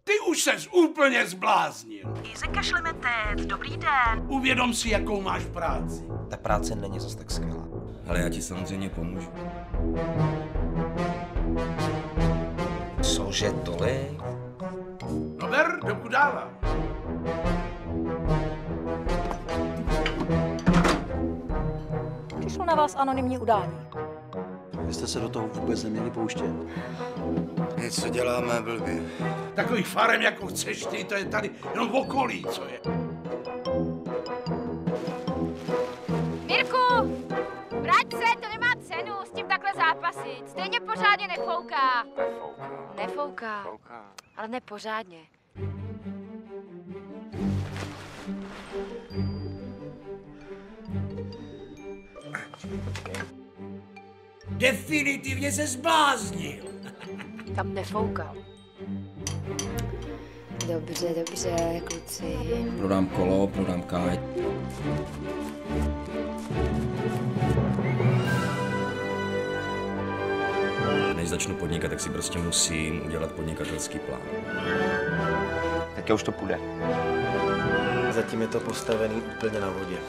Ty už ses úplně zbláznil. Easy Limited, dobrý den. Uvědom si, jakou máš práci. Ta práce není zas tak skvělá. Ale já ti samozřejmě pomůžu. Cože tolik? No ber, dokud dává. Přišlo na vás anonymní udání. Vy jste se do toho vůbec neměli pouštět. Něco děláme blbě. Takových farem, jako chceš ty, to je tady jenom v okolí, co je. Mirku! Vrať se, to nemá cenu s tím takhle zápasit. Stejně pořádně nefouká. Nefouká. Ale ne pořádně. Definitivně se zbláznil. Tam nefouká. Dobře, kluci. Prodám kolo, prodám káť. Než začnu podnikat, tak si prostě musím udělat podnikatelský plán. Tak už to půjde. Zatím je to postavený úplně na vodě.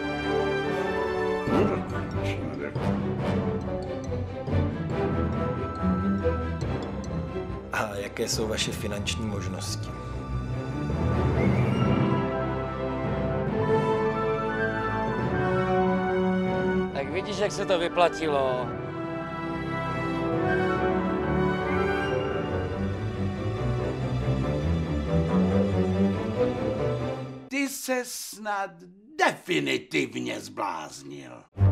A jaké jsou vaše finanční možnosti? Tak vidíš, jak se to vyplatilo. Ty se snad definitivně zbláznil.